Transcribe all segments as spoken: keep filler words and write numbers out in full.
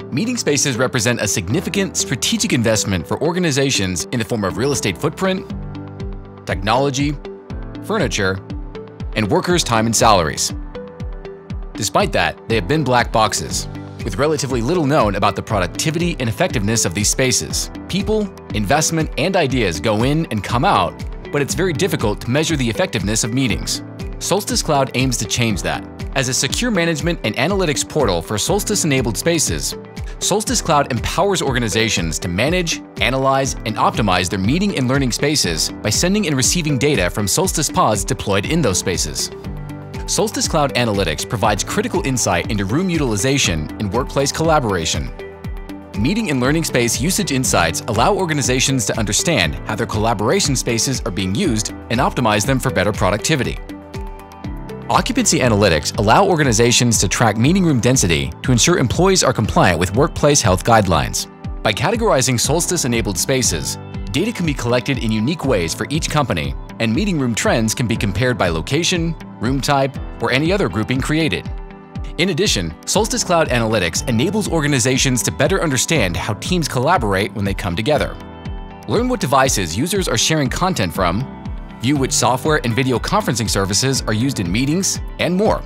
Meeting spaces represent a significant strategic investment for organizations in the form of real estate footprint, technology, furniture, and workers' time and salaries. Despite that, they have been black boxes, with relatively little known about the productivity and effectiveness of these spaces. People, investment, and ideas go in and come out, but it's very difficult to measure the effectiveness of meetings. Solstice Cloud aims to change that. As a secure management and analytics portal for Solstice-enabled spaces, Solstice Cloud empowers organizations to manage, analyze, and optimize their meeting and learning spaces by sending and receiving data from Solstice pods deployed in those spaces. Solstice Cloud Analytics provides critical insight into room utilization and workplace collaboration. Meeting and learning space usage insights allow organizations to understand how their collaboration spaces are being used and optimize them for better productivity. Occupancy analytics allow organizations to track meeting room density to ensure employees are compliant with workplace health guidelines. By categorizing Solstice-enabled spaces, data can be collected in unique ways for each company, and meeting room trends can be compared by location, room type, or any other grouping created. In addition, Solstice Cloud Analytics enables organizations to better understand how teams collaborate when they come together. Learn what devices users are sharing content from, view which software and video conferencing services are used in meetings, and more.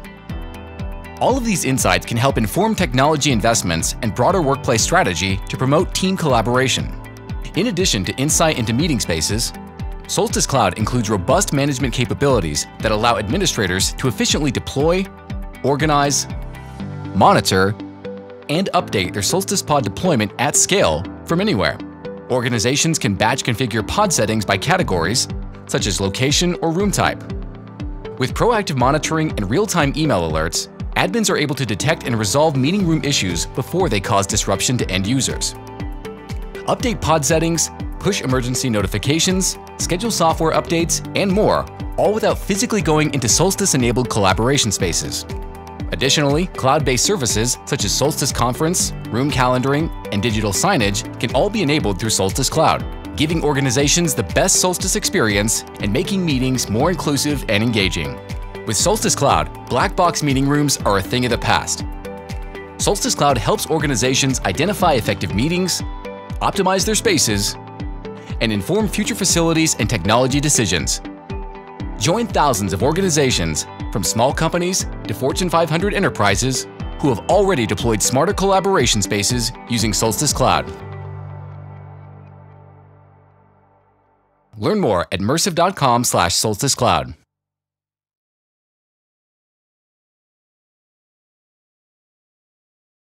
All of these insights can help inform technology investments and broader workplace strategy to promote team collaboration. In addition to insight into meeting spaces, Solstice Cloud includes robust management capabilities that allow administrators to efficiently deploy, organize, monitor, and update their Solstice pod deployment at scale from anywhere. Organizations can batch configure pod settings by categories, such as location or room type. With proactive monitoring and real-time email alerts, admins are able to detect and resolve meeting room issues before they cause disruption to end users. Update pod settings, push emergency notifications, schedule software updates, and more, all without physically going into Solstice-enabled collaboration spaces. Additionally, cloud-based services such as Solstice Conference, room calendaring, and digital signage can all be enabled through Solstice Cloud, giving organizations the best Solstice experience and making meetings more inclusive and engaging. With Solstice Cloud, black box meeting rooms are a thing of the past. Solstice Cloud helps organizations identify effective meetings, optimize their spaces, and inform future facilities and technology decisions. Join thousands of organizations, from small companies to Fortune five hundred enterprises, who have already deployed smarter collaboration spaces using Solstice Cloud. Learn more at mersive dot com slash solstice cloud.